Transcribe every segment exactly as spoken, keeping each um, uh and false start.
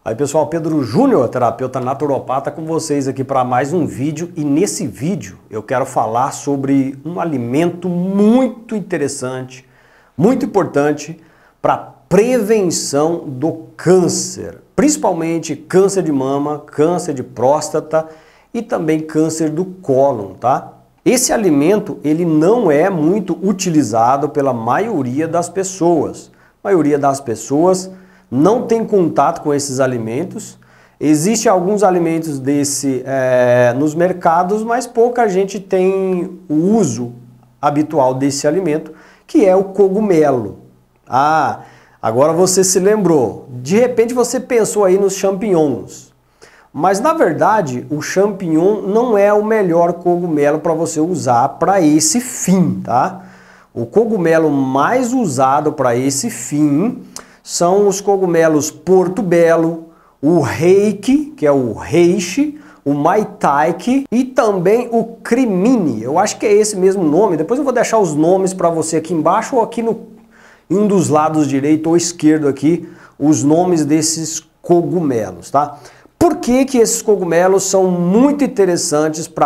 Aí pessoal, Pedro Júnior, terapeuta naturopata, com vocês aqui para mais um vídeo. E nesse vídeo eu quero falar sobre um alimento muito interessante, muito importante para prevenção do câncer, principalmente câncer de mama, câncer de próstata e também câncer do cólon, tá? Esse alimento ele não é muito utilizado pela maioria das pessoas. A maioria das pessoas não tem contato com esses alimentos. Existem alguns alimentos desse é, nos mercados, mas pouca gente tem o uso habitual desse alimento, que é o cogumelo. Ah, agora você se lembrou. De repente você pensou aí nos champignons. Mas na verdade o champignon não é o melhor cogumelo para você usar para esse fim, tá? O cogumelo mais usado para esse fim são os cogumelos portobello, o reiki, que é o reishi, o maitake e também o crimini. Eu acho que é esse mesmo nome. Depois eu vou deixar os nomes para você aqui embaixo ou aqui no em um dos lados direito ou esquerdo aqui, os nomes desses cogumelos, tá? Por que que esses cogumelos são muito interessantes para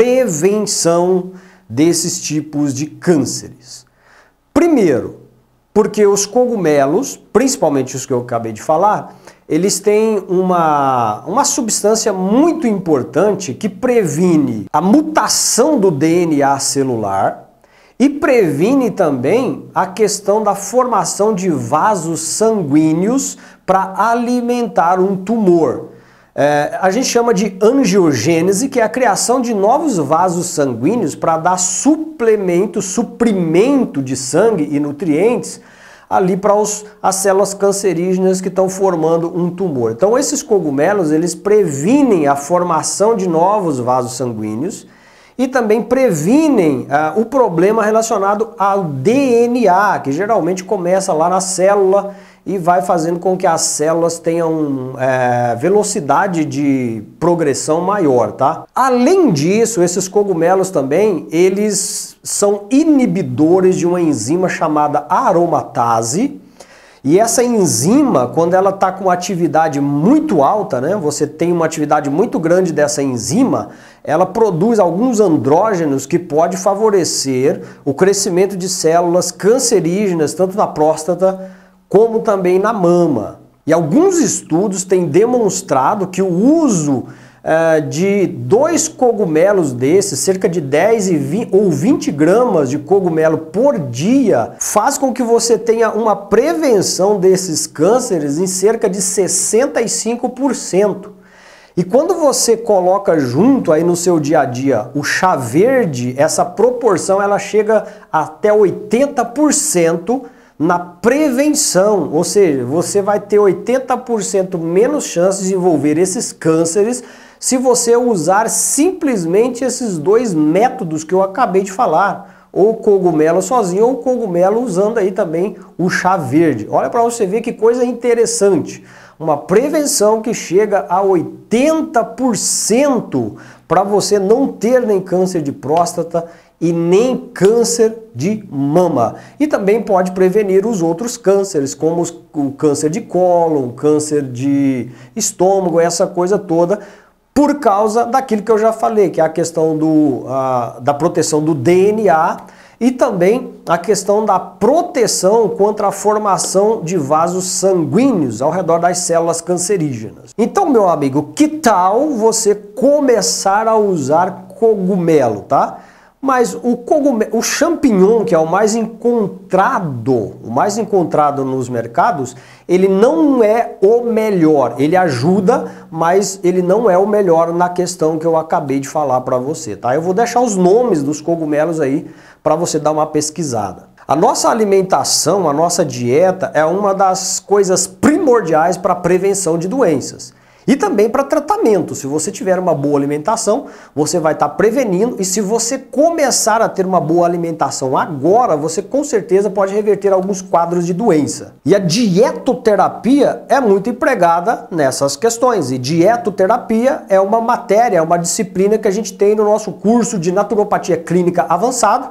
prevenção desses tipos de cânceres? Primeiro, porque os cogumelos, principalmente os que eu acabei de falar, eles têm uma, uma substância muito importante que previne a mutação do D N A celular e previne também a questão da formação de vasos sanguíneos para alimentar um tumor. É, a gente chama de angiogênese, que é a criação de novos vasos sanguíneos para dar suplemento, suprimento de sangue e nutrientes ali para as células cancerígenas que estão formando um tumor. Então esses cogumelos, eles previnem a formação de novos vasos sanguíneos e também previnem uh, o problema relacionado ao D N A, que geralmente começa lá na célula e vai fazendo com que as células tenham é, velocidade de progressão maior, tá? Além disso, esses cogumelos também, eles são inibidores de uma enzima chamada aromatase. E essa enzima, quando ela está com atividade muito alta, né, você tem uma atividade muito grande dessa enzima, ela produz alguns andrógenos que pode favorecer o crescimento de células cancerígenas, tanto na próstata como também na mama. E alguns estudos têm demonstrado que o uso uh, de dois cogumelos desses, cerca de dez e vinte, ou vinte gramas de cogumelo por dia, faz com que você tenha uma prevenção desses cânceres em cerca de sessenta e cinco por cento. E quando você coloca junto aí no seu dia a dia o chá verde, essa proporção ela chega até oitenta por cento na prevenção, ou seja, você vai ter oitenta por cento menos chances de desenvolver esses cânceres se você usar simplesmente esses dois métodos que eu acabei de falar, ou cogumelo sozinho ou cogumelo usando aí também o chá verde. Olha para você ver que coisa interessante, uma prevenção que chega a oitenta por cento para você não ter nem câncer de próstata e nem câncer de mama. E também pode prevenir os outros cânceres, como os, o câncer de cólon, câncer de estômago, essa coisa toda, por causa daquilo que eu já falei, que é a questão do, a, da proteção do D N A e também a questão da proteção contra a formação de vasos sanguíneos ao redor das células cancerígenas. Então, meu amigo, que tal você começar a usar cogumelo, tá? Mas o cogumelo, o champignon, que é o mais encontrado, o mais encontrado nos mercados, ele não é o melhor. Ele ajuda, mas ele não é o melhor na questão que eu acabei de falar para você, tá? Eu vou deixar os nomes dos cogumelos aí para você dar uma pesquisada. A nossa alimentação, a nossa dieta é uma das coisas primordiais para a prevenção de doenças. E também para tratamento. Se você tiver uma boa alimentação, você vai estar prevenindo. E se você começar a ter uma boa alimentação agora, você com certeza pode reverter alguns quadros de doença. E a dietoterapia é muito empregada nessas questões. E dietoterapia é uma matéria, é uma disciplina que a gente tem no nosso curso de naturopatia clínica avançado,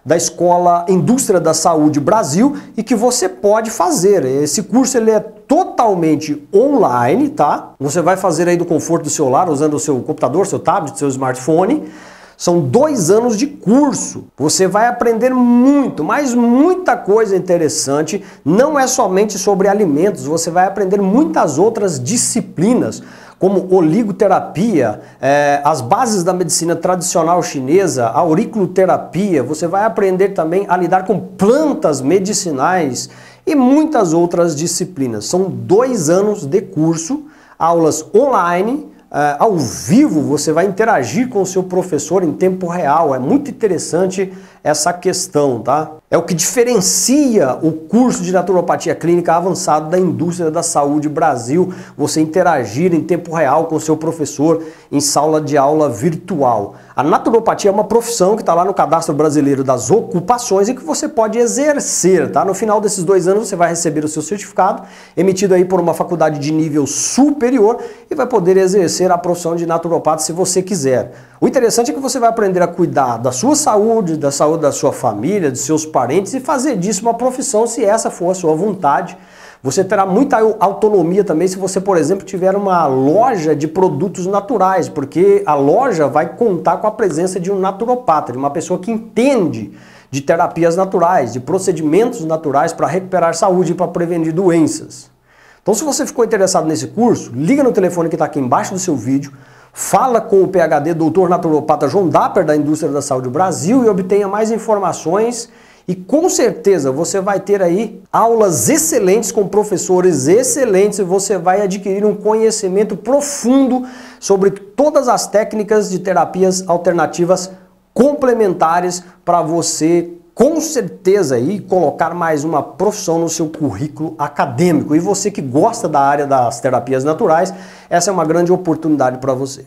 da Escola Indústria da Saúde Brasil e que você pode fazer. Esse curso ele é totalmente online, tá? Você vai fazer aí do conforto do seu lar, usando o seu computador, seu tablet, seu smartphone. São dois anos de curso. Você vai aprender muito, mas muita coisa interessante. Não é somente sobre alimentos, você vai aprender muitas outras disciplinas, como oligoterapia, é, as bases da medicina tradicional chinesa, a auriculoterapia. Você vai aprender também a lidar com plantas medicinais e muitas outras disciplinas. São dois anos de curso, aulas online. Uh, ao vivo, você vai interagir com o seu professor em tempo real. É muito interessante essa questão, tá? É o que diferencia o curso de naturopatia clínica avançado da Indústria da Saúde Brasil. Você interagir em tempo real com o seu professor em sala de aula virtual. A naturopatia é uma profissão que está lá no Cadastro Brasileiro das Ocupações e que você pode exercer, tá? No final desses dois anos você vai receber o seu certificado, emitido aí por uma faculdade de nível superior, e vai poder exercer a profissão de naturopata se você quiser. O interessante é que você vai aprender a cuidar da sua saúde, da saúde da sua família, dos seus parentes e fazer disso uma profissão se essa for a sua vontade. Você terá muita autonomia também se você, por exemplo, tiver uma loja de produtos naturais, porque a loja vai contar com a presença de um naturopata, de uma pessoa que entende de terapias naturais, de procedimentos naturais para recuperar saúde e para prevenir doenças. Então, se você ficou interessado nesse curso, liga no telefone que está aqui embaixo do seu vídeo, fala com o P H D doutor Naturopata João Dapper da Indústria da Saúde Brasil e obtenha mais informações. E com certeza você vai ter aí aulas excelentes com professores excelentes e você vai adquirir um conhecimento profundo sobre todas as técnicas de terapias alternativas complementares para você, com certeza, aí colocar mais uma profissão no seu currículo acadêmico. E você que gosta da área das terapias naturais, essa é uma grande oportunidade para você.